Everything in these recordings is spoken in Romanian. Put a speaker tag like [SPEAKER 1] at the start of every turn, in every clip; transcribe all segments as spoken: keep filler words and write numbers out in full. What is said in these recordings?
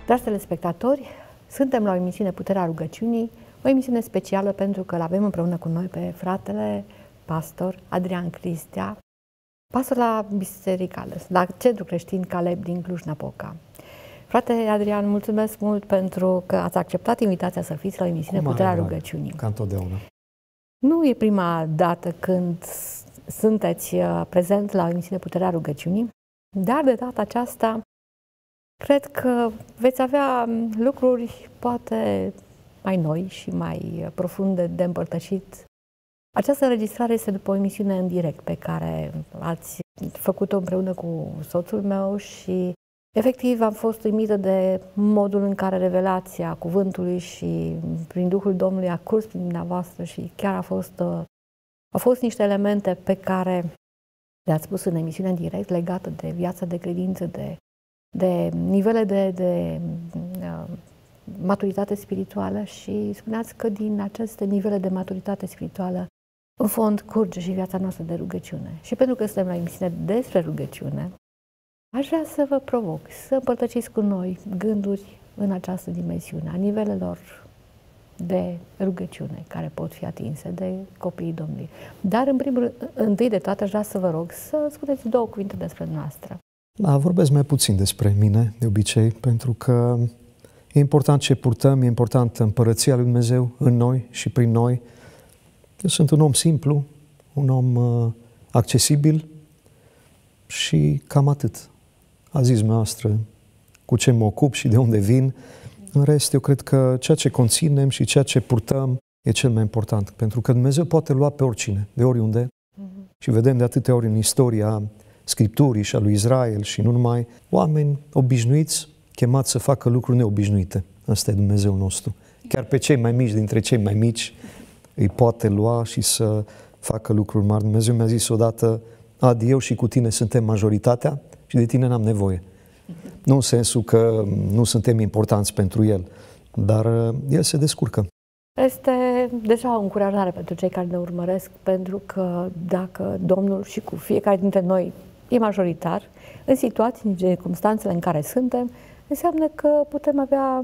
[SPEAKER 1] Dragi telespectatori, suntem la o emisiune Puterea Rugăciunii, o emisiune specială pentru că l-avem împreună cu noi pe fratele pastor Adrian Cristea, pastor la Biserica, la Centrul Creștin Caleb din Cluj-Napoca. Frate Adrian, mulțumesc mult pentru că ați acceptat invitația să fiți la o emisiune Puterea Rugăciunii.
[SPEAKER 2] Ca întotdeauna.
[SPEAKER 1] Nu e prima dată când sunteți prezent la o emisiune Puterea Rugăciunii, dar de data aceasta cred că veți avea lucruri poate mai noi și mai profunde de împărtășit. Această înregistrare este după o emisiune în direct pe care ați făcut-o împreună cu soțul meu și efectiv am fost uimită de modul în care revelația cuvântului și prin Duhul Domnului a curs prin dumneavoastră și chiar a fost, au fost niște elemente pe care le-ați spus în emisiune în direct legată de viața de credință, de de nivele de, de uh, maturitate spirituală și spuneați că din aceste nivele de maturitate spirituală în fond curge și viața noastră de rugăciune. Și pentru că suntem la emisiune despre rugăciune, aș vrea să vă provoc să împărtășiți cu noi gânduri în această dimensiune, a nivelelor de rugăciune care pot fi atinse de copiii Domnului. Dar în primul rând, întâi de toate, aș vrea să vă rog să spuneți două cuvinte despre noastră.
[SPEAKER 2] Da, vorbesc mai puțin despre mine, de obicei, pentru că e important ce purtăm, e important împărăția lui Dumnezeu în noi și prin noi. Eu sunt un om simplu, un om uh, accesibil și cam atât. A zis noastră cu ce mă ocup și de unde vin. În rest, eu cred că ceea ce conținem și ceea ce purtăm e cel mai important, pentru că Dumnezeu poate lua pe oricine, de oriunde. Mm-hmm. Și vedem de atâtea ori în istoria Scripturii și a lui Israel și nu numai, oameni obișnuiți, chemați să facă lucruri neobișnuite. Ăsta e Dumnezeu nostru. Chiar pe cei mai mici dintre cei mai mici îi poate lua și să facă lucruri mari. Dumnezeu mi-a zis odată, Adi, eu și cu tine suntem majoritatea și de tine n-am nevoie. Nu în sensul că nu suntem importanți pentru El, dar El se descurcă.
[SPEAKER 1] Este deja o încurajare pentru cei care ne urmăresc, pentru că dacă Domnul și cu fiecare dintre noi e majoritar, în situații, în circumstanțele în care suntem, înseamnă că putem avea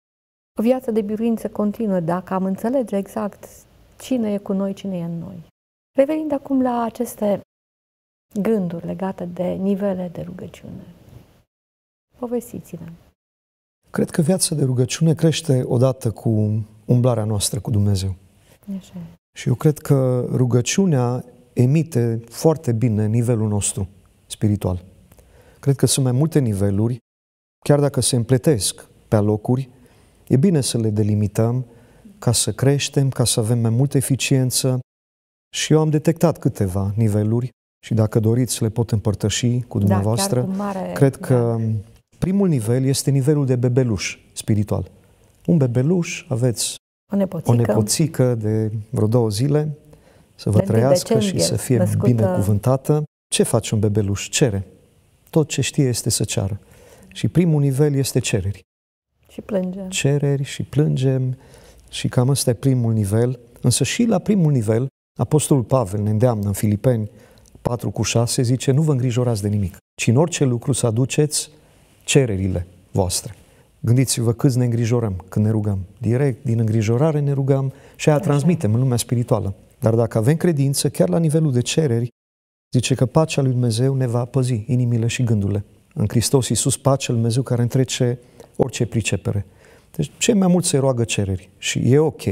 [SPEAKER 1] o viață de biruință continuă, dacă am înțelege exact cine e cu noi, cine e în noi. Revenind acum la aceste gânduri legate de nivele de rugăciune, povestiți-ne.
[SPEAKER 2] Cred că viața de rugăciune crește odată cu umblarea noastră cu Dumnezeu.
[SPEAKER 1] Așa.
[SPEAKER 2] Și eu cred că rugăciunea emite foarte bine nivelul nostru spiritual. Cred că sunt mai multe niveluri, chiar dacă se împletesc pe alocuri, e bine să le delimităm ca să creștem, ca să avem mai multă eficiență. Și eu am detectat câteva niveluri și dacă doriți le pot împărtăși cu dumneavoastră.
[SPEAKER 1] Da, chiar cu mare...
[SPEAKER 2] Cred că primul nivel este nivelul de bebeluș spiritual. Un bebeluș, aveți
[SPEAKER 1] o nepoțică,
[SPEAKER 2] o nepoțică de vreo două zile, să vă trăiască și să fie născută... binecuvântată. Ce face un bebeluș? Cere. Tot ce știe este să ceară. Și primul nivel este cereri.
[SPEAKER 1] Și plângem.
[SPEAKER 2] Cereri și plângem și cam ăsta e primul nivel. Însă și la primul nivel, Apostolul Pavel ne îndeamnă în Filipeni patru cu șase, zice, nu vă îngrijorați de nimic, ci în orice lucru să aduceți cererile voastre. Gândiți-vă câți ne îngrijorăm când ne rugăm. Direct, din îngrijorare ne rugăm și aia transmitem în lumea spirituală. Dar dacă avem credință, chiar la nivelul de cereri, zice că pacea lui Dumnezeu ne va păzi inimile și gândurile. În Hristos Iisus, pacea lui Dumnezeu care întrece orice pricepere. Deci, cei mai mult se roagă cereri. Și e ok.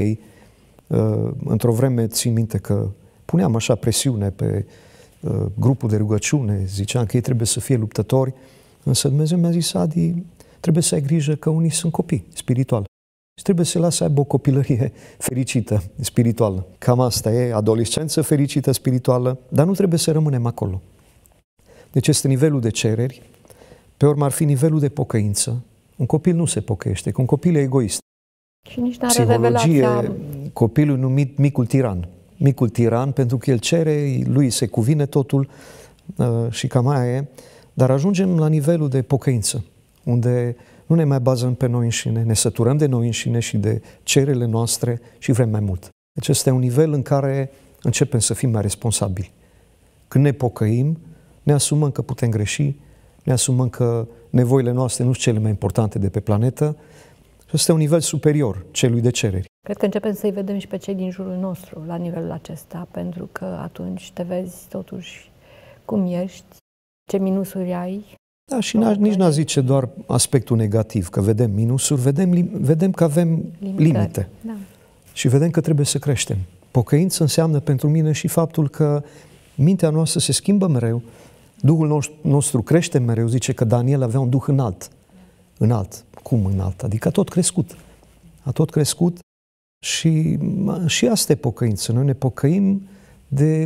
[SPEAKER 2] Într-o vreme, țin minte că puneam așa presiune pe grupul de rugăciune, ziceam că ei trebuie să fie luptători, însă Dumnezeu mi-a zis, Adi, trebuie să ai grijă că unii sunt copii spirituali. Și trebuie să lasă să aibă o copilărie fericită, spirituală. Cam asta e, adolescență fericită, spirituală, dar nu trebuie să rămânem acolo. Deci este nivelul de cereri, pe urmă ar fi nivelul de pocăință. Un copil nu se pocăiește, că un copil e egoist.
[SPEAKER 1] Și nici n-are
[SPEAKER 2] Psihologie,
[SPEAKER 1] revelația...
[SPEAKER 2] copilul numit micul tiran. Micul tiran, pentru că el cere, lui se cuvine totul uh, și cam aia e. Dar ajungem la nivelul de pocăință, unde nu ne mai bazăm pe noi înșine, ne săturăm de noi înșine și de cererile noastre și vrem mai mult. Deci este un nivel în care începem să fim mai responsabili. Când ne pocăim, ne asumăm că putem greși ne asumăm că nevoile noastre nu sunt cele mai importante de pe planetă și ăsta e un nivel superior celui de cereri.
[SPEAKER 1] Cred că începem să-i vedem și pe cei din jurul nostru la nivelul acesta, pentru că atunci te vezi totuși cum ești, ce minusuri ai.
[SPEAKER 2] Da, și nici n-a zice doar aspectul negativ, că vedem minusuri, vedem, vedem că avem Limitări. limite.
[SPEAKER 1] Da.
[SPEAKER 2] Și vedem că trebuie să creștem. Pocăință înseamnă pentru mine și faptul că mintea noastră se schimbă mereu, Duhul nostru crește mereu, zice că Daniel avea un duh înalt. Înalt. Cum înalt? Adică a tot crescut. A tot crescut și, și asta e pocăință. Noi ne pocăim de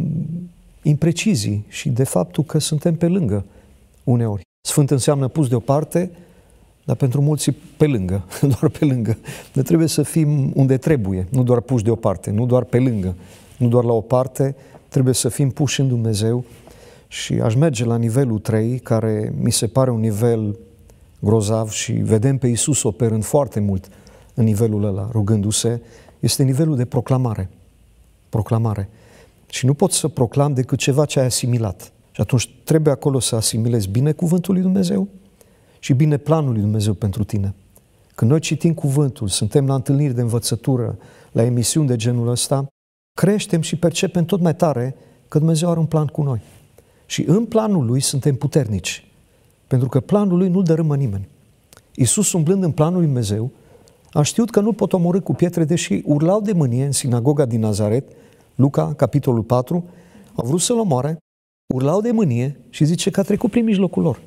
[SPEAKER 2] imprecizii și de faptul că suntem pe lângă uneori. Sfânt înseamnă pus deoparte, dar pentru mulți pe lângă, doar pe lângă. Noi trebuie să fim unde trebuie, nu doar puși deoparte, nu doar pe lângă, nu doar la o parte, trebuie să fim puși în Dumnezeu. Și aș merge la nivelul trei, care mi se pare un nivel grozav și vedem pe Iisus operând foarte mult în nivelul ăla, rugându-se, este nivelul de proclamare. Proclamare. Și nu pot să proclam decât ceva ce ai asimilat. Și atunci trebuie acolo să asimilezi bine cuvântul lui Dumnezeu și bine planul lui Dumnezeu pentru tine. Când noi citim cuvântul, suntem la întâlniri de învățătură, la emisiuni de genul ăsta, creștem și percepem tot mai tare că Dumnezeu are un plan cu noi. Și în planul Lui suntem puternici, pentru că planul Lui nu-l dărâmă nimeni. Iisus, umblând în planul lui Dumnezeu, a știut că nu pot omorî cu pietre, deși urlau de mânie în sinagoga din Nazaret, Luca, capitolul patru, au vrut să-L omoare, urlau de mânie și zice că a trecut prin mijlocul lor.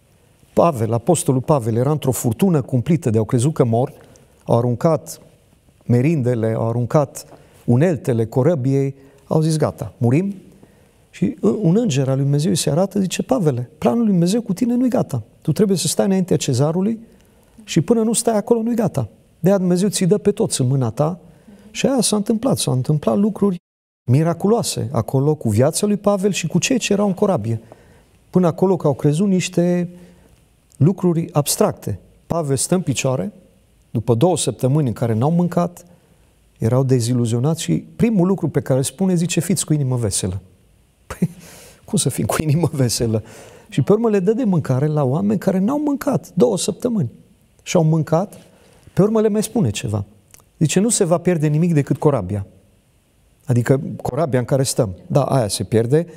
[SPEAKER 2] Pavel, apostolul Pavel, era într-o furtună cumplită de au crezut că mor, au aruncat merindele, au aruncat uneltele corăbiei, au zis gata, murim. Și un înger al lui Dumnezeu îi se arată, zice, Pavele, planul lui Dumnezeu cu tine nu-i gata. Tu trebuie să stai înaintea cezarului și până nu stai acolo nu-i gata. De-aia Dumnezeu ți-i dă pe toți în mâna ta și aia s-a întâmplat. S-au întâmplat lucruri miraculoase acolo cu viața lui Pavel și cu cei ce erau în corabie. Până acolo că au crezut niște lucruri abstracte. Pavel stă în picioare, după două săptămâni în care n-au mâncat, erau deziluzionați și primul lucru pe care îl spune, zice, fiți cu inimă veselă. Păi, cum să fim cu inimă veselă? Și pe urmă le dă de mâncare la oameni care n-au mâncat două săptămâni. Și au mâncat, pe urmă le mai spune ceva. Zice, nu se va pierde nimic decât corabia. Adică corabia în care stăm. Da, aia se pierde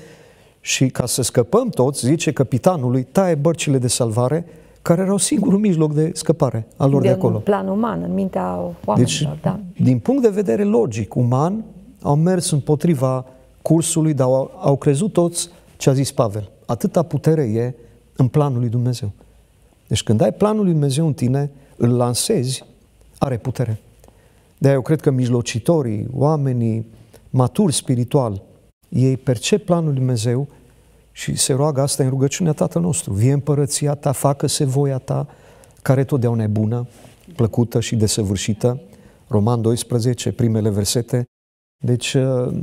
[SPEAKER 2] și ca să scăpăm toți, zice capitanului, taie bărcile de salvare care erau singurul mijloc de scăpare al lor de, de acolo.
[SPEAKER 1] În plan uman, în mintea oamenilor.
[SPEAKER 2] Deci,
[SPEAKER 1] da.
[SPEAKER 2] din punct de vedere logic, uman, au mers împotriva cursului, dar au, au crezut toți ce a zis Pavel. Atâta putere e în planul lui Dumnezeu. Deci când ai planul lui Dumnezeu în tine, îl lansezi, are putere. De-aia eu cred că mijlocitorii, oamenii maturi spiritual, ei percep planul lui Dumnezeu și se roagă asta în rugăciunea Tatăl nostru. Vie împărăția ta, facă-se voia ta, care totdeauna e bună, plăcută și desăvârșită. Roman doisprezece, primele versete. Deci,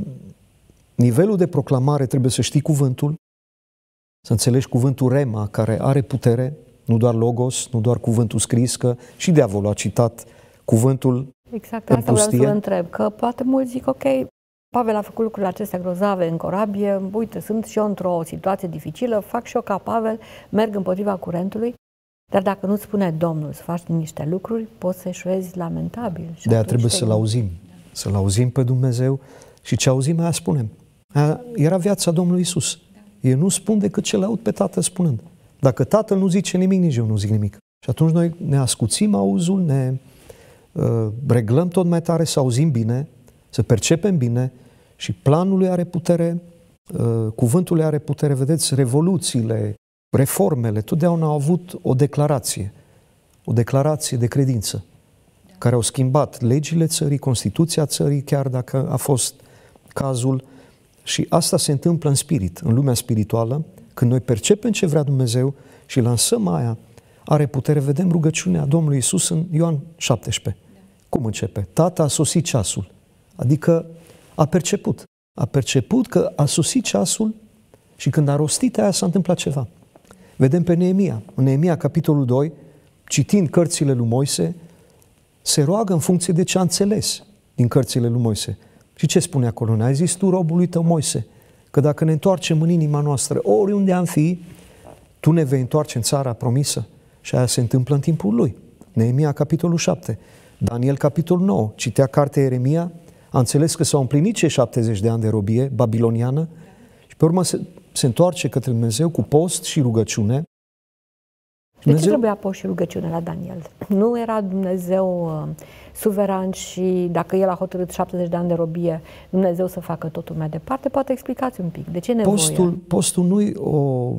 [SPEAKER 2] nivelul de proclamare trebuie să știi cuvântul, să înțelegi cuvântul rema, care are putere, nu doar logos, nu doar cuvântul scris, că și diavolul a citat cuvântul.
[SPEAKER 1] Exact, asta vreau să vă întreb, că poate mulți zic, ok, Pavel a făcut lucrurile acestea grozave în corabie, uite, sunt și eu într-o situație dificilă, fac și eu ca Pavel, merg împotriva curentului, dar dacă nu-ți spune Domnul să faci niște lucruri, poți să eșuezi lamentabil.
[SPEAKER 2] De-aia trebuie să-L auzim, să-L auzim pe Dumnezeu și ce auzim, aia spunem. Aia era viața Domnului Iisus. Ei nu spun decât ce l-aud pe Tatăl spunând. Dacă Tatăl nu zice nimic, nici eu nu zic nimic. Și atunci noi ne ascuțim auzul, ne uh, reglăm tot mai tare să auzim bine, să percepem bine și planul lui are putere, uh, cuvântul lui are putere. Vedeți, revoluțiile, reformele, totdeauna au avut o declarație, o declarație de credință, care au schimbat legile țării, Constituția țării, chiar dacă a fost cazul. Și asta se întâmplă în spirit, în lumea spirituală, când noi percepem ce vrea Dumnezeu și lansăm aia, are putere. Vedem rugăciunea Domnului Iisus în Ioan șaptesprezece. Cum începe? Tată, a sosit ceasul. Adică a perceput. A perceput că a sosit ceasul și când a rostit aia s-a întâmplat ceva. Vedem pe Neemia. În Neemia, capitolul doi, citind cărțile lui Moise, se roagă în funcție de ce a înțeles din cărțile lui Moise. Și ce spune acolo? Ne-ai zis tu robului tău Moise, că dacă ne întoarcem în inima noastră, oriunde am fi, tu ne vei întoarce în țara promisă. Și aia se întâmplă în timpul lui. Neemia, capitolul șapte. Daniel, capitolul nouă. Citea cartea Ieremia, a înțeles că s-au împlinit cei șaptezeci de ani de robie babiloniană și pe urmă se, se întoarce către Dumnezeu cu post și rugăciune.
[SPEAKER 1] De
[SPEAKER 2] Dumnezeu...
[SPEAKER 1] ce trebuia post și rugăciune la Daniel? Nu era Dumnezeu uh, suveran și dacă El a hotărât șaptezeci de ani de robie, Dumnezeu să facă totul mai departe? Poate explicați un pic. De ce nevoie?
[SPEAKER 2] Postul, postul nu e o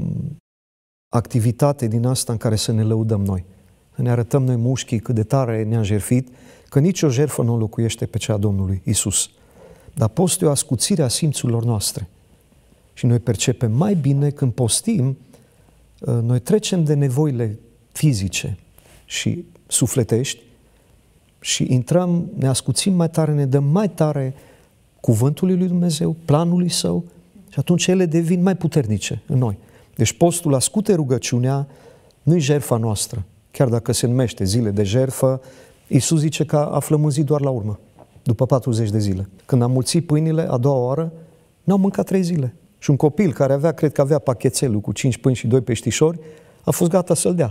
[SPEAKER 2] activitate din asta în care să ne lăudăm noi. Să ne arătăm noi mușchii cât de tare ne-a jertfit, că nicio jertfă nu înlocuiește pe cea a Domnului Isus. Dar postul e o ascuțire a simțurilor noastre. Și noi percepem mai bine când postim, noi trecem de nevoile fizice și sufletești și intrăm, ne ascuțim mai tare, ne dăm mai tare cuvântului lui Dumnezeu, planului Său și atunci ele devin mai puternice în noi. Deci postul ascute rugăciunea, nu-i jertfa noastră. Chiar dacă se numește zile de jertfă, Iisus zice că a flămânzit doar la urmă, după patruzeci de zile. Când a mulțit pâinile a doua oară, n-au mâncat trei zile. Și un copil care avea, cred că avea pachetelul cu cinci pâini și doi peștișori, a fost gata să-l dea.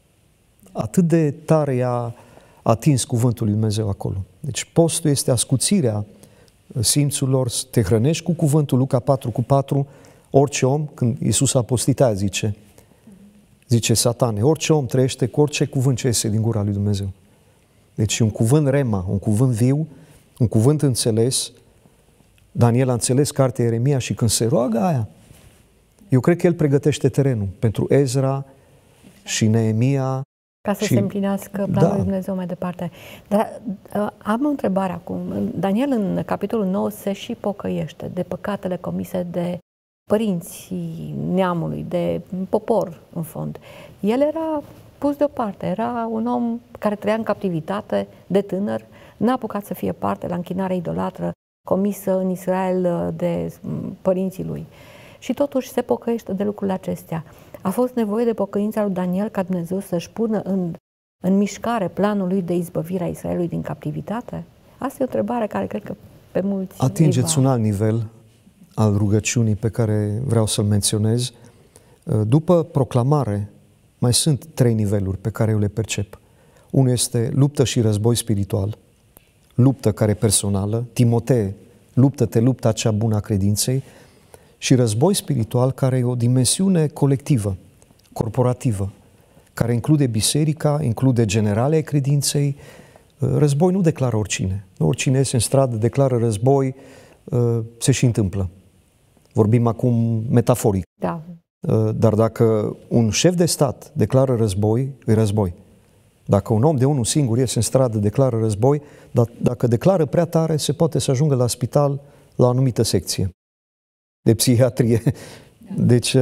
[SPEAKER 2] Atât de tare i-a atins cuvântul lui Dumnezeu acolo. Deci postul este ascuțirea simțurilor, te hrănești cu cuvântul, Luca patru cu patru, orice om, când Iisus a postit aia zice, zice Satane, orice om trăiește cu orice cuvânt ce iese din gura lui Dumnezeu. Deci un cuvânt rema, un cuvânt viu, un cuvânt înțeles. Daniel a înțeles cartea Ieremia și când se roagă aia, eu cred că el pregătește terenul pentru Ezra și Neemia.
[SPEAKER 1] Ca să
[SPEAKER 2] și...
[SPEAKER 1] se împlinească planul
[SPEAKER 2] da.
[SPEAKER 1] lui Dumnezeu mai departe. Dar uh, am o întrebare acum. Daniel în capitolul nouă se și pocăiește de păcatele comise de părinții neamului, de popor în fond. El era pus deoparte, era un om care trăia în captivitate de tânăr, n-a apucat să fie parte la închinarea idolatră comisă în Israel de părinții lui. Și totuși se pocăiește de lucrurile acestea. A fost nevoie de pocăința lui Daniel ca Dumnezeu să-și pună în, în mișcare planul lui de izbăvire a Israelului din captivitate? Asta e o întrebare care cred că pe mulți...
[SPEAKER 2] Atingeți un alt nivel al rugăciunii pe care vreau să-l menționez. După proclamare, mai sunt trei niveluri pe care eu le percep. Unul este luptă și război spiritual, luptă care e personală, Timotee, luptă-te, lupta cea bună a credinței, și război spiritual care e o dimensiune colectivă, corporativă, care include biserica, include generalea credinței. Război nu declară oricine. Oricine iese în stradă, declară război, se și întâmplă. Vorbim acum metaforic.
[SPEAKER 1] Da.
[SPEAKER 2] Dar dacă un șef de stat declară război, e război. Dacă un om de unul singur iese în stradă, declară război, dar dacă declară prea tare, se poate să ajungă la spital la o anumită secție de psihiatrie. Deci,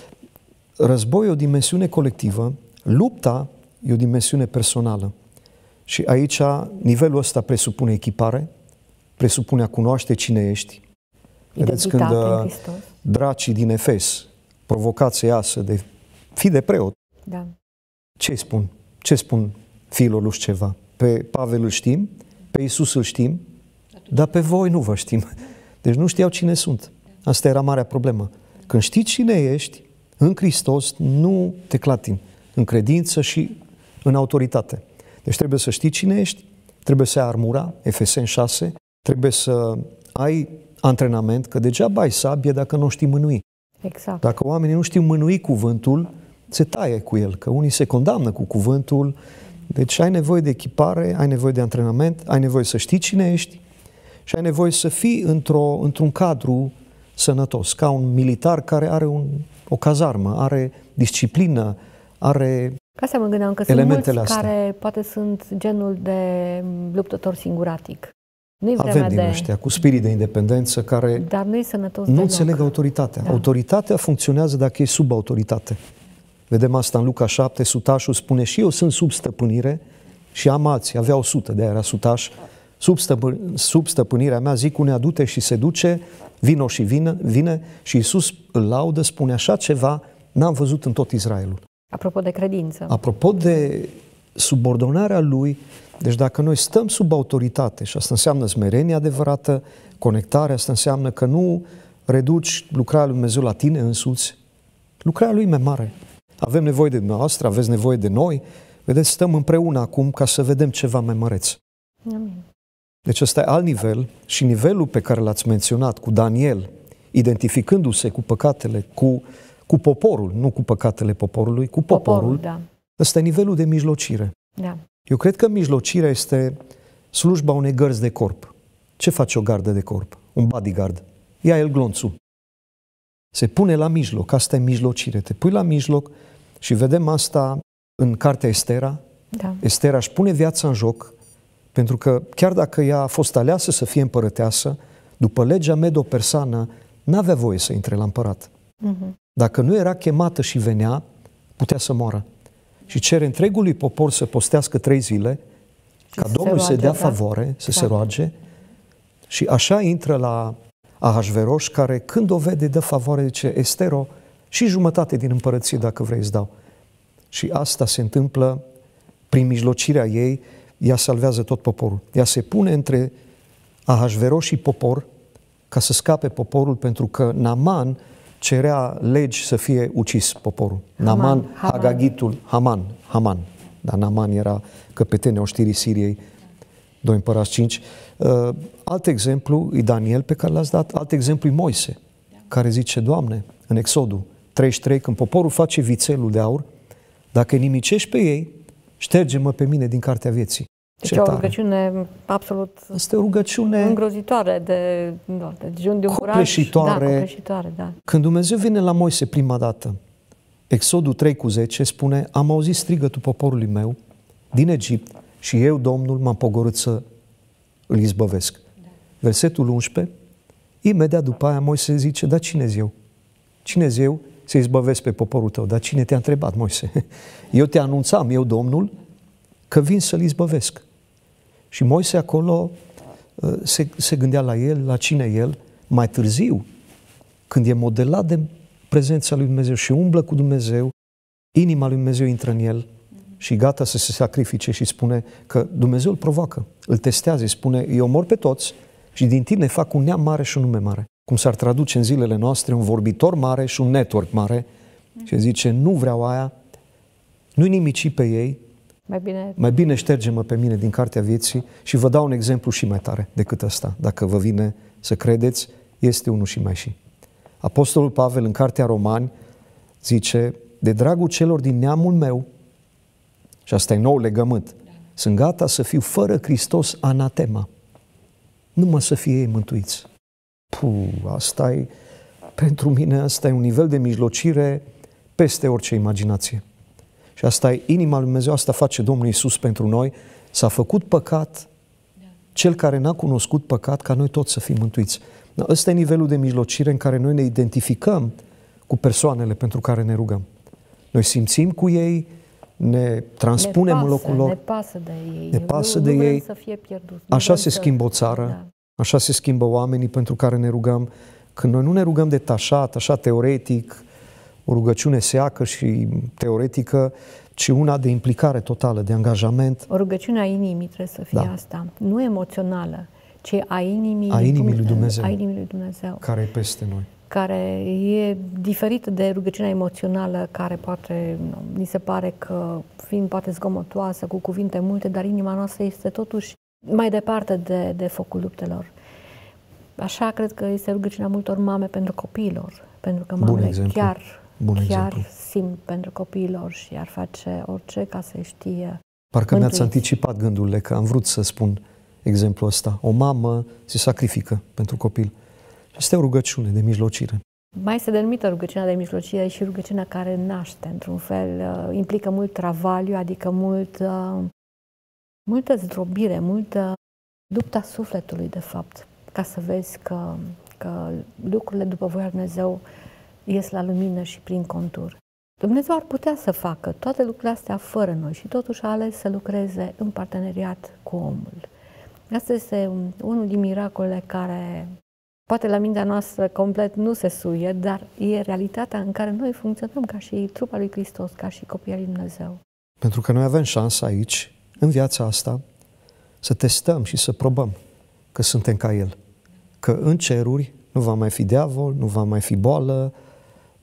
[SPEAKER 2] război e o dimensiune colectivă, lupta e o dimensiune personală. Și aici, nivelul ăsta presupune echipare, presupune a cunoaște cine ești. Vedeți, când dracii din Efes, provocați iasă de fi de preot,
[SPEAKER 1] da.
[SPEAKER 2] Ce spun? Ce spun fiilor lui ceva? Pe Pavel îl știm, pe Iisus îl știm, dar pe voi nu vă știm. Deci nu știau cine sunt. Asta era marea problemă. Când știi cine ești, în Hristos nu te clatini, în credință și în autoritate. Deci trebuie să știi cine ești, trebuie să ai armura, Efeseni șase, trebuie să ai antrenament, că degeaba ai sabie dacă nu știi mânui.
[SPEAKER 1] Exact.
[SPEAKER 2] Dacă oamenii nu știu mânui cuvântul, se taie cu el, că unii se condamnă cu cuvântul. Deci ai nevoie de echipare, ai nevoie de antrenament, ai nevoie să știi cine ești și ai nevoie să fii într-o, într-un cadru sănătos, ca un militar care are un, o cazarmă, are disciplină, are
[SPEAKER 1] Ca să mă gândeam că sunt mulți astea. Care poate sunt genul de luptător singuratic. Nu-i
[SPEAKER 2] Avem din
[SPEAKER 1] de...
[SPEAKER 2] ăștia cu spirit de independență care
[SPEAKER 1] Dar nu-i sănătos
[SPEAKER 2] nu
[SPEAKER 1] deloc.
[SPEAKER 2] înțeleg autoritatea.
[SPEAKER 1] Da.
[SPEAKER 2] Autoritatea funcționează dacă e sub autoritate. Vedem asta în Luca șapte, sutașul spune și eu sunt sub stăpânire și am alții, avea o sută, de aia era sutaș, sub, stăpân, sub stăpânirea mea, zic unea du-te și se duce, vino și vine, vine și Iisus îl laudă, spune așa ceva, n-am văzut în tot Israelul.
[SPEAKER 1] Apropo de credință.
[SPEAKER 2] Apropo de subordonarea lui, deci dacă noi stăm sub autoritate, și asta înseamnă smerenie adevărată, conectare, asta înseamnă că nu reduci lucrarea lui Dumnezeu la tine însuți, lucrarea lui e mai mare. Avem nevoie de dumneavoastră, aveți nevoie de noi. Vedeți, stăm împreună acum ca să vedem ceva mai măreț.
[SPEAKER 1] Amin.
[SPEAKER 2] Deci ăsta e alt nivel și nivelul pe care l-ați menționat cu Daniel, identificându-se cu păcatele, cu, cu poporul, nu cu păcatele poporului, cu poporul,
[SPEAKER 1] Poporul, da.
[SPEAKER 2] ăsta e nivelul de mijlocire.
[SPEAKER 1] Da.
[SPEAKER 2] Eu cred că mijlocirea este slujba unei gărzi de corp. Ce face o gardă de corp? Un bodyguard. Ia el glonțul. Se pune la mijloc, asta e mijlocire. Te pui la mijloc și vedem asta în cartea Estera.
[SPEAKER 1] Da.
[SPEAKER 2] Estera își pune viața în joc, pentru că chiar dacă ea a fost aleasă să fie împărăteasă, după legea medo-persană, n-avea voie să intre la împărat.
[SPEAKER 1] Uh-huh.
[SPEAKER 2] Dacă nu era chemată și venea, putea să moară. Și cere întregului popor să postească trei zile, ca Domnul să dea favoare, să se roage, și așa intră la Ahasveros, care când o vede dă favoare, zice, Estero, și jumătate din împărăție, dacă vrei, îți dau. Și asta se întâmplă prin mijlocirea ei, ea salvează tot poporul. Ea se pune între Ahasveros și popor ca să scape poporul, pentru că Naaman cerea legi să fie ucis poporul.
[SPEAKER 1] Haman,
[SPEAKER 2] Naaman,
[SPEAKER 1] Haman.
[SPEAKER 2] Hagagitul, Haman, Haman. Dar Naaman era căpetenia oștirii Siriei, doi Împărați cinci. Uh, alt exemplu e Daniel, pe care l-ați dat. Alt exemplu e Moise, care zice, Doamne, în Exodul treizeci și trei, când poporul face vițelul de aur, dacă nimicești pe ei, șterge-mă pe mine din cartea vieții.
[SPEAKER 1] Deci o rugăciune absolut
[SPEAKER 2] Asta e o rugăciune
[SPEAKER 1] îngrozitoare de, da, de dejun de un curaj.
[SPEAKER 2] copleșitoare.
[SPEAKER 1] Da, copleșitoare, da.
[SPEAKER 2] Când Dumnezeu vine la Moise prima dată, Exodul trei cu zece spune, am auzit strigătul poporului meu din Egipt și eu, Domnul, m-am pogorât să îl izbăvesc. Da. Versetul unsprezece, imediat după aia Moise zice, dar cine-s eu? Cine-s eu să izbăvesc pe poporul tău? Dar cine te-a întrebat, Moise? Eu te anunțam, eu, Domnul, că vin să-l izbăvesc. Și Moise acolo se, se gândea la el, la cine el. Mai târziu, când e modelat de prezența lui Dumnezeu și umblă cu Dumnezeu, inima lui Dumnezeu intră în el și gata să se sacrifice și spune că Dumnezeu îl provoacă, îl testează, îi spune, eu omor pe toți și din tine fac un neam mare și un nume mare. Cum s-ar traduce în zilele noastre, un vorbitor mare și un network mare. Și zice, nu vreau aia, nu-i nimici pe ei,
[SPEAKER 1] Mai bine...
[SPEAKER 2] mai bine șterge-mă pe mine din cartea vieții și vă dau un exemplu și mai tare decât ăsta. Dacă vă vine să credeți, este unul și mai și. Apostolul Pavel în cartea Romani zice, de dragul celor din neamul meu, și asta e nou legământ, sunt gata să fiu fără Hristos anatema. Numai să fie ei mântuiți. Puh, asta e, pentru mine asta e un nivel de mijlocire peste orice imaginație. Și asta e inima lui Dumnezeu, asta face Domnul Iisus pentru noi. S-a făcut păcat, cel care n-a cunoscut păcat, ca noi toți să fim mântuiți. Ăsta e nivelul de mijlocire în care noi ne identificăm cu persoanele pentru care ne rugăm. Noi simțim cu ei, ne transpunem
[SPEAKER 1] ne pasă,
[SPEAKER 2] în locul lor.
[SPEAKER 1] Ne pasă de ei.
[SPEAKER 2] Ne pasă
[SPEAKER 1] nu,
[SPEAKER 2] de
[SPEAKER 1] nu
[SPEAKER 2] ei.
[SPEAKER 1] Să fie pierdut.
[SPEAKER 2] Așa se
[SPEAKER 1] să...
[SPEAKER 2] schimbă o țară,
[SPEAKER 1] da.
[SPEAKER 2] Așa se schimbă oamenii pentru care ne rugăm. Când noi nu ne rugăm detașat, așa teoretic, o rugăciune seacă și teoretică, ci una de implicare totală, de angajament.
[SPEAKER 1] O rugăciune a inimii trebuie să fie
[SPEAKER 2] Da.
[SPEAKER 1] asta. Nu emoțională, ci a inimii,
[SPEAKER 2] A inimii lui Dumnezeu.
[SPEAKER 1] A inimii lui Dumnezeu.
[SPEAKER 2] Care e peste noi.
[SPEAKER 1] Care e diferită de rugăciunea emoțională, care poate, nu, ni se pare că fiind poate zgomotoasă, cu cuvinte multe, dar inima noastră este totuși mai departe de, de focul luptelor. Așa cred că este rugăciunea multor mame pentru copiilor, pentru că mamele chiar,
[SPEAKER 2] Bun
[SPEAKER 1] chiar
[SPEAKER 2] exemplu.
[SPEAKER 1] simt pentru copiilor și ar face orice ca să știe.
[SPEAKER 2] Parcă
[SPEAKER 1] mântuiți.
[SPEAKER 2] mi-ați anticipat gândurile, că am vrut să spun exemplul ăsta. O mamă se sacrifică pentru copil. Asta e o rugăciune de mijlocire.
[SPEAKER 1] Mai este denumită rugăciunea de mijlocire și rugăciunea care naște, într-un fel, implică mult travaliu, adică mult, multă zdrobire, multă lupta sufletului, de fapt, ca să vezi că, că lucrurile după voia lui Dumnezeu ies la lumină și prin contur. Dumnezeu ar putea să facă toate lucrurile astea fără noi și totuși a ales să lucreze în parteneriat cu omul. Asta este unul din miracolele care poate la mintea noastră complet nu se suie, dar e realitatea în care noi funcționăm ca și trupa lui Hristos, ca și copiii lui Dumnezeu.
[SPEAKER 2] Pentru că noi avem șansa aici, în viața asta, să testăm și să probăm că suntem ca El. Că în ceruri nu va mai fi diavol, nu va mai fi boală,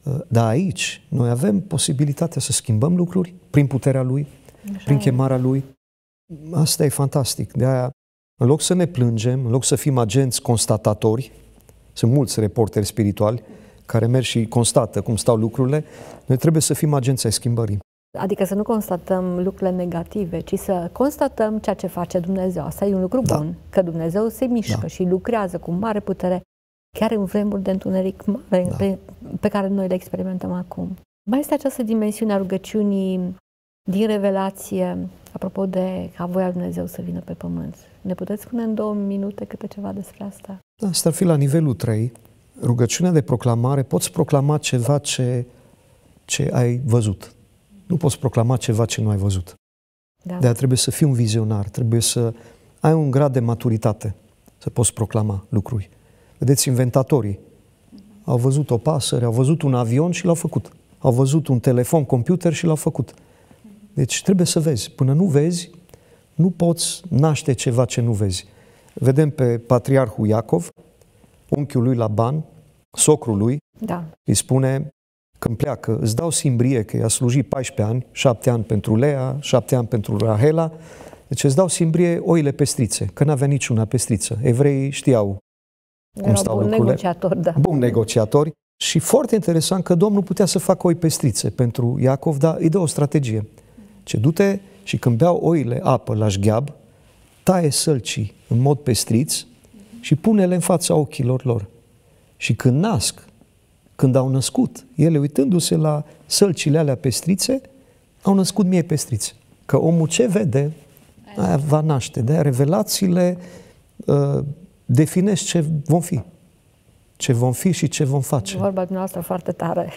[SPEAKER 2] Dar aici noi avem posibilitatea să schimbăm lucruri prin puterea Lui,
[SPEAKER 1] Așa
[SPEAKER 2] prin
[SPEAKER 1] e.
[SPEAKER 2] chemarea Lui. Asta e fantastic. De aia, în loc să ne plângem, în loc să fim agenți constatatori, sunt mulți reporteri spirituali care merg și constată cum stau lucrurile, noi trebuie să fim agenți ai schimbării.
[SPEAKER 1] Adică să nu constatăm lucrurile negative, ci să constatăm ceea ce face Dumnezeu. Asta e un lucru
[SPEAKER 2] Da.
[SPEAKER 1] bun, că Dumnezeu se mișcă
[SPEAKER 2] Da.
[SPEAKER 1] și lucrează cu mare putere, chiar în vremuri de întuneric mare
[SPEAKER 2] Da.
[SPEAKER 1] pe, pe care noi le experimentăm acum. Mai este această dimensiune a rugăciunii din Revelație, apropo de ca voia lui Dumnezeu să vină pe pământ. Ne puteți spune în două minute câte ceva despre asta?
[SPEAKER 2] Asta ar fi la nivelul trei. Rugăciunea de proclamare, poți proclama ceva ce, ce ai văzut. Nu poți proclama ceva ce nu ai văzut.
[SPEAKER 1] Da.
[SPEAKER 2] De-aia trebuie să fii un vizionar, trebuie să ai un grad de maturitate să poți proclama lucruri. Vedeți, inventatorii au văzut o pasăre, au văzut un avion și l-au făcut. Au văzut un telefon, computer și l-au făcut. Deci trebuie să vezi. Până nu vezi, nu poți naște ceva ce nu vezi. Vedem pe patriarhul Iacov, unchiul lui Laban, socrul lui,
[SPEAKER 1] Da.
[SPEAKER 2] îi spune, când pleacă, îți dau simbrie, că i-a slujit paisprezece ani, șapte ani pentru Lea, șapte ani pentru Rahela, deci îți dau simbrie oile pestrițe, că n-avea niciuna pestriță. Evreii știau cum
[SPEAKER 1] Era
[SPEAKER 2] stau
[SPEAKER 1] bun
[SPEAKER 2] lucrurile.
[SPEAKER 1] negociator, da.
[SPEAKER 2] Bun negociatori. Și foarte interesant că Domnul putea să facă oi pestrițe pentru Iacov, dar îi dă o strategie. Ce du-te și când beau oile apă la șgheab, taie sălcii în mod pestriț și pune-le în fața ochilor lor. Și când nasc, când au născut, ele uitându-se la sălcile alea pestrițe, au născut miei pestrițe. Că omul ce vede, aia va naște. De-aia revelațiile uh, definesc ce vom fi. Ce vom fi și ce vom face.
[SPEAKER 1] Vorba dumneavoastră foarte tare.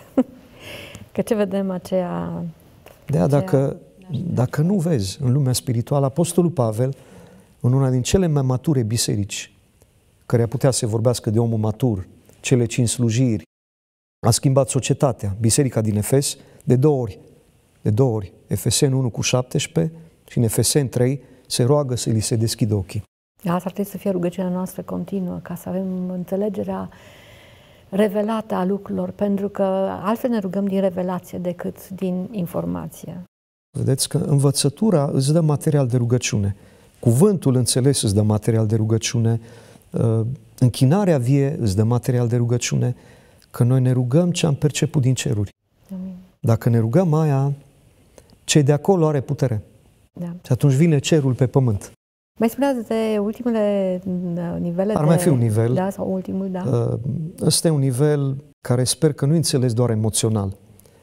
[SPEAKER 1] Că ce vedem aceea...
[SPEAKER 2] De-aia dacă, dacă nu vezi în lumea spirituală, Apostolul Pavel, în una din cele mai mature biserici, care putea să vorbească de omul matur, cele cinci slujiri, a schimbat societatea, biserica din Efes, de două ori. De două ori. Efeseni unu cu șaptesprezece și în Efeseni trei se roagă să li se deschidă ochii.
[SPEAKER 1] Asta ar trebui să fie rugăciunea noastră continuă, ca să avem înțelegerea revelată a lucrurilor, pentru că altfel ne rugăm din revelație decât din informație.
[SPEAKER 2] Vedeți că învățătura îți dă material de rugăciune. Cuvântul înțeles îți dă material de rugăciune. Închinarea vie îți dă material de rugăciune. Că noi ne rugăm ce am perceput din ceruri.
[SPEAKER 1] Amin.
[SPEAKER 2] Dacă ne rugăm aia, ce de acolo are putere.
[SPEAKER 1] Da.
[SPEAKER 2] Și atunci vine cerul pe pământ.
[SPEAKER 1] Mai spuneați de ultimele nivele
[SPEAKER 2] Ar
[SPEAKER 1] de...
[SPEAKER 2] mai fi un nivel.
[SPEAKER 1] Da, sau ultimul, da.
[SPEAKER 2] Ăsta e un nivel care sper că nu înțeles doar emoțional.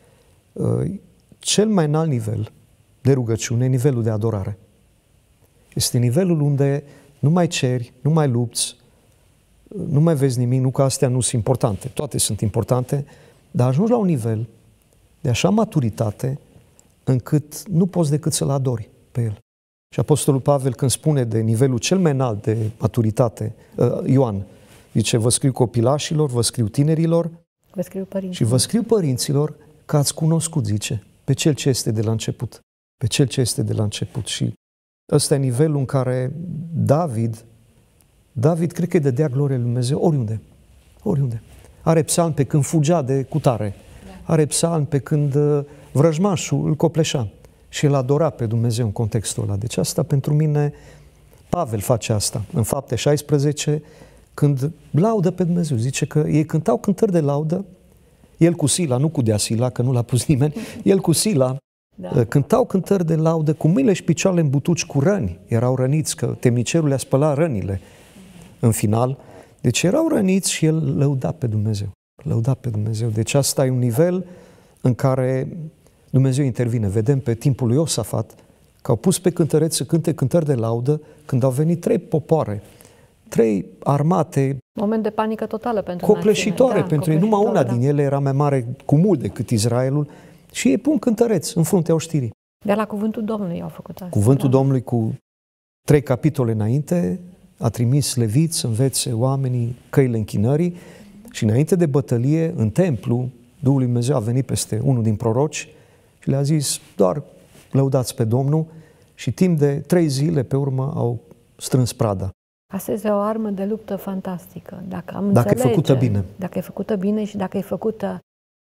[SPEAKER 2] Cel mai înalt nivel de rugăciune e nivelul de adorare. Este nivelul unde nu mai ceri, nu mai lupți, nu mai vezi nimic, nu că astea nu sunt importante. Toate sunt importante, dar ajungi la un nivel de așa maturitate încât nu poți decât să-L adori pe El. Și Apostolul Pavel, când spune de nivelul cel mai înalt de maturitate, Ioan, zice, vă scriu copilașilor, vă scriu tinerilor
[SPEAKER 1] Vă scriu părinților.
[SPEAKER 2] și vă scriu părinților că ați cunoscut, zice, pe Cel ce este de la început. Pe Cel ce este de la început. Și ăsta e nivelul în care David, David cred că îi dădea glorie lui Dumnezeu oriunde. Oriunde. Are psalm pe când fugea de cutare. Are psalm pe când vrăjmașul îl copleșea. Și el adora pe Dumnezeu în contextul ăla. Deci asta pentru mine, Pavel face asta. În Fapte șaisprezece, când laudă pe Dumnezeu, zice că ei cântau cântări de laudă, el cu Sila, nu cu Dea Sila, că nu l-a pus nimeni, el cu Sila, da. Cântau cântări de laudă cu mâinile și picioarele în butuci cu răni. Erau răniți, că temnicerul le-a spălat rănile în final. Deci erau răniți și el lăuda pe Dumnezeu. Lăuda pe Dumnezeu. Deci asta e un nivel în care Dumnezeu intervine. Vedem pe timpul lui Iosafat că au pus pe cântăreți să cânte cântări de laudă când au venit trei popoare, trei armate
[SPEAKER 1] moment de panică totală pentru
[SPEAKER 2] copleșitoare
[SPEAKER 1] da,
[SPEAKER 2] pentru ei. Numai una da. din ele era mai mare cu mult decât Israelul și ei pun cântăreți în fruntea oștirii.
[SPEAKER 1] Dar la cuvântul Domnului au făcut asta.
[SPEAKER 2] Cuvântul
[SPEAKER 1] da.
[SPEAKER 2] Domnului cu trei capitole înainte a trimis leviți să învețe oamenii căile închinării și înainte de bătălie, în templu, Duhul lui Dumnezeu a venit peste unul din proroci și le-a zis, doar lăudați pe Domnul și timp de trei zile pe urmă au strâns prada.
[SPEAKER 1] Asta este o armă de luptă fantastică. Dacă am
[SPEAKER 2] Dacă
[SPEAKER 1] înțelege,
[SPEAKER 2] e făcută bine.
[SPEAKER 1] Dacă e făcută bine și dacă e făcută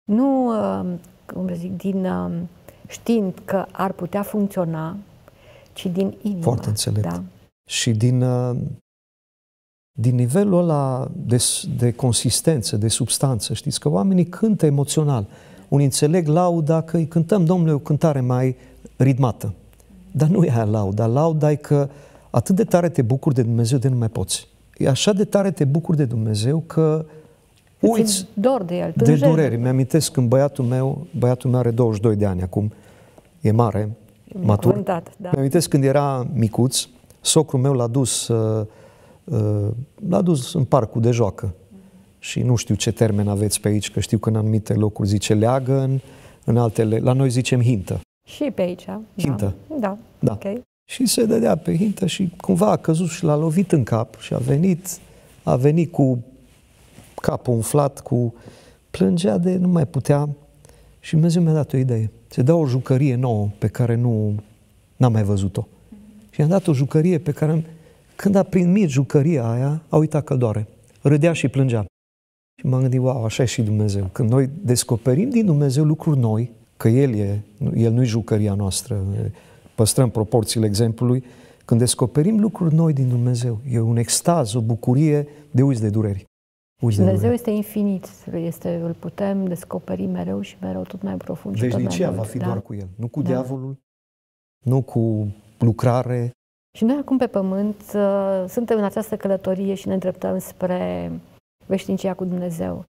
[SPEAKER 1] Nu, cum să zic, din știind că ar putea funcționa, ci din inimă.
[SPEAKER 2] Foarte înțelept.
[SPEAKER 1] Da.
[SPEAKER 2] Și din, din nivelul ăla de, de consistență, de substanță. Știți că oamenii cântă emoțional. Unii înțeleg lauda că îi cântăm, Domnule, o cântare mai ritmată. Dar nu e aia lauda. Lauda e că atât de tare te bucuri de Dumnezeu de nu mai poți. E așa de tare te bucuri de Dumnezeu că uiți
[SPEAKER 1] dor de el,
[SPEAKER 2] de durere. Mi-amintesc când băiatul meu, băiatul meu are douăzeci și doi de ani acum, e mare, matur.
[SPEAKER 1] Cuvântat, da.
[SPEAKER 2] Mi-amintesc când era micuț, socrul meu l-a dus, uh, uh, l-a dus în parcul de joacă. Și nu știu ce termen aveți pe aici, că știu că în anumite locuri zice leagă, în, în altele, la noi zicem hintă.
[SPEAKER 1] Și pe aici.
[SPEAKER 2] Hintă.
[SPEAKER 1] Da. Da.
[SPEAKER 2] Da.
[SPEAKER 1] Okay.
[SPEAKER 2] Și se dădea pe hintă și cumva a căzut și l-a lovit în cap și a venit, a venit cu capul umflat, cu plângea de nu mai putea și Dumnezeu mi-a dat o idee. Se dă o jucărie nouă pe care nu n-am mai văzut-o. Și i-am dat o jucărie pe care, când a primit jucăria aia, a uitat că doare. Râdea și plângea. Și m-am gândit, wow, așa e și Dumnezeu. Când noi descoperim din Dumnezeu lucruri noi, că El e, El nu-i jucăria noastră, păstrăm proporțiile exemplului, când descoperim lucruri noi din Dumnezeu, e un extaz, o bucurie de uiți de dureri. Uiți
[SPEAKER 1] Dumnezeu
[SPEAKER 2] de dureri.
[SPEAKER 1] este infinit, este, îl putem descoperi mereu și mereu tot mai profund.
[SPEAKER 2] Veșnicia va fi da? doar cu El, nu cu da. diavolul, nu cu lucrare.
[SPEAKER 1] Și noi acum pe pământ uh, suntem în această călătorie și ne îndreptăm spre veșnicia cu Dumnezeu.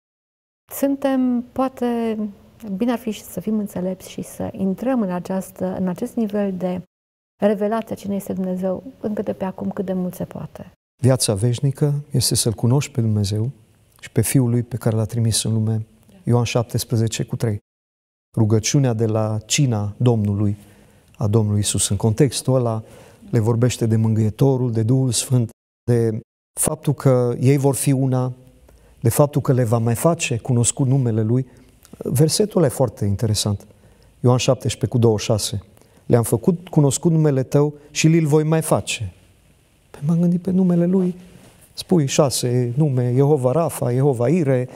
[SPEAKER 1] Suntem, poate, bine ar fi și să fim înțelepți și să intrăm în, această, în acest nivel de revelație cine este Dumnezeu, încă de pe acum cât de mult se poate.
[SPEAKER 2] Viața veșnică este să-L cunoști pe Dumnezeu și pe Fiul Lui pe care L-a trimis în lume. Ioan șaptesprezece cu trei. Rugăciunea de la cina Domnului, a Domnului Iisus. În contextul ăla le vorbește de Mângâietorul, de Duhul Sfânt, de faptul că ei vor fi una, de faptul că le va mai face cunoscut numele Lui. Versetul ăla e foarte interesant. Ioan șaptesprezece cu douăzeci și șase. Le-am făcut cunoscut numele Tău și li-l voi mai face. Păi m-am gândit pe numele Lui. Spui șase nume, Jehova Rafa, Jehova Ire.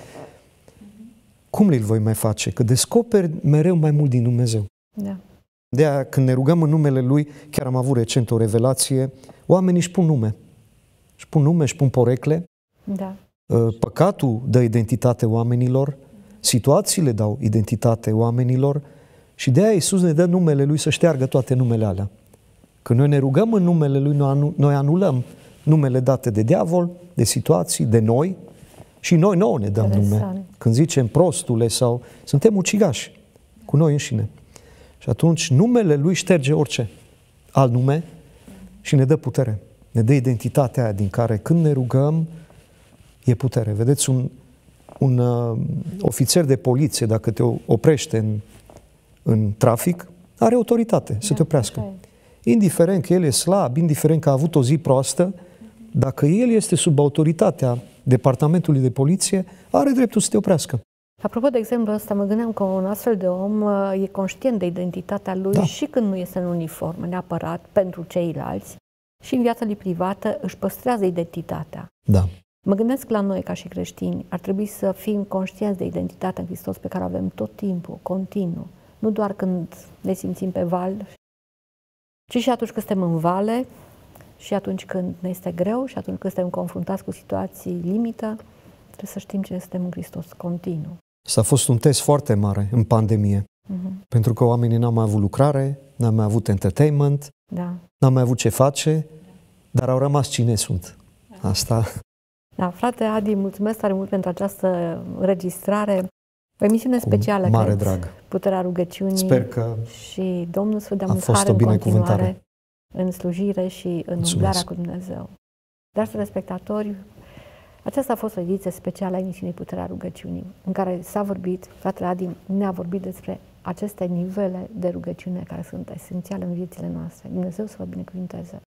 [SPEAKER 2] Cum li-l voi mai face? Că descoperi mereu mai mult din Dumnezeu.
[SPEAKER 1] Da.
[SPEAKER 2] De-aia când ne rugăm în numele Lui, chiar am avut recent o revelație, oamenii își pun nume. Își pun nume, își pun porecle.
[SPEAKER 1] Da.
[SPEAKER 2] Păcatul dă identitate oamenilor, situațiile dau identitate oamenilor și de-aia Iisus ne dă numele Lui să șteargă toate numele alea. Când noi ne rugăm în numele Lui, noi anulăm numele date de diavol, de situații, de noi și noi nouă ne dăm
[SPEAKER 1] Interesant.
[SPEAKER 2] nume. Când zicem prostule sau suntem ucigași cu noi înșine. Și atunci numele Lui șterge orice alt nume și ne dă putere. Ne dă identitatea aia din care când ne rugăm e putere. Vedeți, un, un uh, ofițer de poliție, dacă te oprește în, în trafic, are autoritate da, să te oprească. Indiferent că el e slab, indiferent că a avut o zi proastă, dacă el este sub autoritatea departamentului de poliție, are dreptul să te oprească.
[SPEAKER 1] Apropo de exemplu ăsta, mă gândeam că un astfel de om e conștient de identitatea lui da. și când nu este în uniformă, neapărat, pentru ceilalți, și în viața lui privată își păstrează identitatea.
[SPEAKER 2] Da.
[SPEAKER 1] Mă gândesc la noi, ca și creștini, ar trebui să fim conștienți de identitatea în Hristos pe care o avem tot timpul, continuu. Nu doar când ne simțim pe val, ci și atunci când suntem în vale, și atunci când ne este greu, și atunci când suntem confruntați cu situații limită, trebuie să știm cine suntem în Hristos continuu.
[SPEAKER 2] Asta a fost un test foarte mare în pandemie, uh-huh. pentru că oamenii n-au mai avut lucrare, n-au mai avut entertainment,
[SPEAKER 1] da.
[SPEAKER 2] n-au mai avut ce face, dar au rămas cine sunt. Asta...
[SPEAKER 1] Da, frate Adi, mulțumesc tare mult pentru această înregistrare. O emisiune specială,
[SPEAKER 2] cu mare
[SPEAKER 1] cred,
[SPEAKER 2] drag.
[SPEAKER 1] Puterea rugăciunii.
[SPEAKER 2] Sper că
[SPEAKER 1] și Domnul să vă dea
[SPEAKER 2] a
[SPEAKER 1] mult
[SPEAKER 2] fost
[SPEAKER 1] har
[SPEAKER 2] o
[SPEAKER 1] în
[SPEAKER 2] binecuvântare.
[SPEAKER 1] continuare, în slujire și în umblarea cu Dumnezeu. Dar, telespectatori, aceasta a fost o ediție specială a emisiunii Puterea Rugăciunii, în care s-a vorbit, fratele Adi ne-a vorbit despre aceste nivele de rugăciune care sunt esențiale în viețile noastre. Dumnezeu să vă binecuvânteze!